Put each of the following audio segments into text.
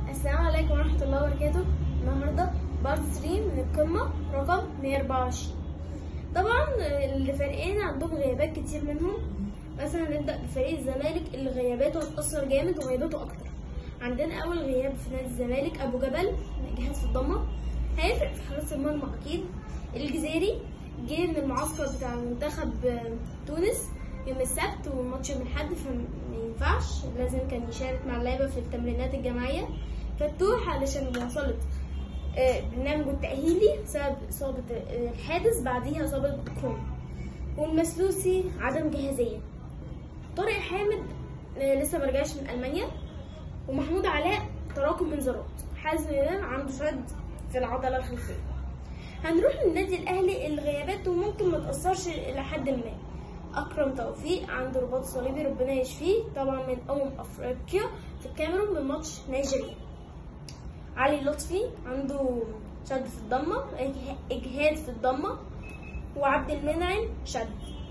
السلام عليكم ورحمة الله وبركاته. النهاردة بارت 3 من القمة رقم 124. طبعا الفريقين عندهم غيابات كتير منهم. مثلا نبدأ بفريق الزمالك اللي غياباته هتأثر جامد وغياباته أكتر. عندنا أول غياب في نادي الزمالك أبو جبل جهاد في الضمة، هيفرق في حراسة المرمى أكيد. الجزيري جه من المعسكر بتاع منتخب تونس يوم السبت والماتش يوم الأحد، فما ينفعش، لازم كان يشارك مع اللعيبة في التمرينات الجماعية. فتوح علشان مواصلة برنامجه التأهيلي بسبب إصابة الحادث، بعديها إصابة كورونا. والمسلوسي عدم جاهزية. طارق حامد لسه مرجعش من ألمانيا. ومحمود علاء تراكم انذارات. حازم امام عنده شد في العضلة الخلفية. هنروح للنادي الأهلي اللي غياباته ممكن ما تأثرش إلى حد ما. أكرم توفيق عنده رباط صليبي ربنا يشفيه، طبعا من أفريقيا في الكاميرون من ماتش نيجيريا. علي لطفي عنده شد في الضمة، إجهاد في الضمة. وعبد المنعم شد.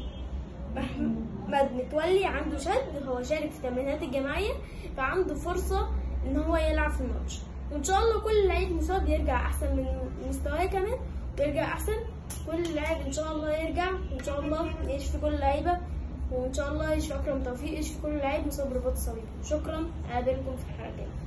محمد متولي عنده شد، هو شارك في التمرينات الجماعية فعنده فرصة إن هو يلعب في الماتش. وإن شاء الله كل لعيب مصاب يرجع أحسن من مستواه كمان ويرجع أحسن. كل لاعب إن شاء الله يرجع، وإن شاء الله يشفي كل اللعيبة، وإن شاء الله يشفي أكرم توفيق، يشفي كل لعيب مصاب برباط صليبي. شكرا، أقابلكم في الحلقة الجاية.